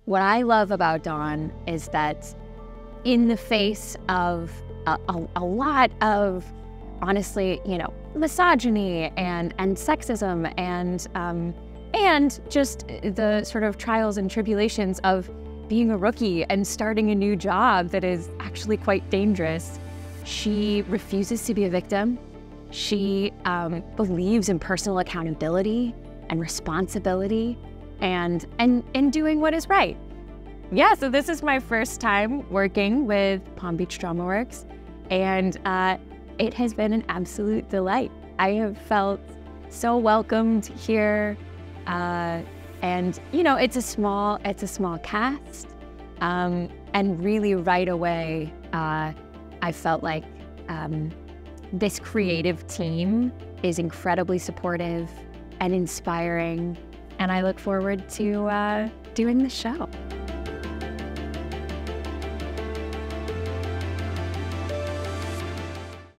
What I love about Dawn is that in the face of a lot of, honestly, misogyny and sexism and just the sort of trials and tribulations of being a rookie and starting a new job that is actually quite dangerous, she refuses to be a victim. She believes in personal accountability and responsibility and doing what is right. Yeah, so this is my first time working with Palm Beach Dramaworks, and it has been an absolute delight. I have felt so welcomed here, and it's a small cast, and really right away I felt like this creative team is incredibly supportive and inspiring, and I look forward to doing the show.